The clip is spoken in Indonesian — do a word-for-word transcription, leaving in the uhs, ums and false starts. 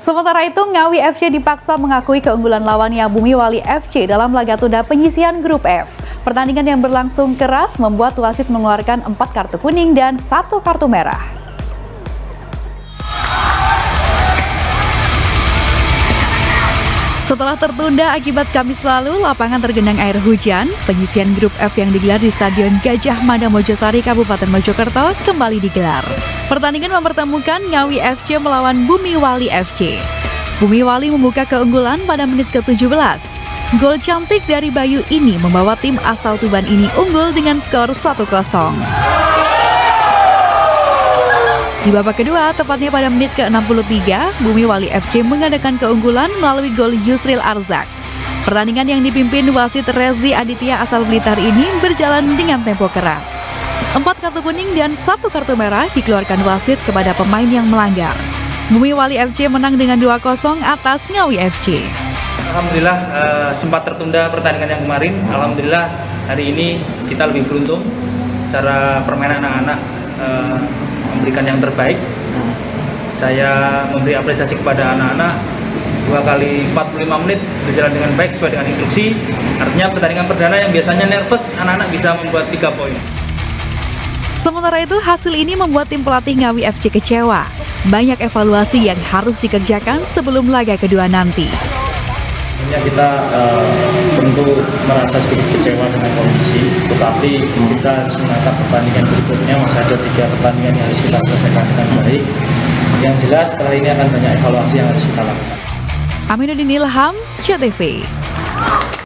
Sementara itu, Ngawi F C dipaksa mengakui keunggulan lawannya Bumi Wali F C dalam laga tunda penyisihan grup F. Pertandingan yang berlangsung keras membuat wasit mengeluarkan empat kartu kuning dan satu kartu merah. Setelah tertunda akibat Kamis lalu, lapangan tergenang air hujan. Penyisihan grup F yang digelar di Stadion Gajah Mada Mojosari, Kabupaten Mojokerto kembali digelar. Pertandingan mempertemukan Ngawi F C melawan Bumi Wali F C. Bumi Wali membuka keunggulan pada menit ke tujuh belas. Gol cantik dari Bayu ini membawa tim asal Tuban ini unggul dengan skor satu kosong. Di babak kedua, tepatnya pada menit ke enam puluh tiga, Bumi Wali F C mengadakan keunggulan melalui gol Yusril Arzak. Pertandingan yang dipimpin wasit Rezi Aditya asal Blitar ini berjalan dengan tempo keras. Empat kartu kuning dan satu kartu merah dikeluarkan wasit kepada pemain yang melanggar. Bumi Wali F C menang dengan dua kosong atas Ngawi F C. Alhamdulillah uh, sempat tertunda pertandingan yang kemarin. Alhamdulillah hari ini kita lebih beruntung. Secara permainan anak-anak uh, memberikan yang terbaik. Saya memberi apresiasi kepada anak-anak. Dua kali empat puluh lima menit berjalan dengan baik sesuai dengan instruksi. Artinya pertandingan perdana yang biasanya nervous, anak-anak bisa membuat tiga poin. Sementara itu, hasil ini membuat tim pelatih Ngawi F C kecewa. Banyak evaluasi yang harus dikerjakan sebelum laga kedua nanti. Kita uh, tentu merasa sedikit kecewa dengan kondisi, tetapi kita harus menatap pertandingan berikutnya. Masih ada tiga pertandingan yang harus kita selesaikan dengan baik. Yang jelas setelah ini akan banyak evaluasi yang harus kita lakukan. Aminuddin Ilham, C T V.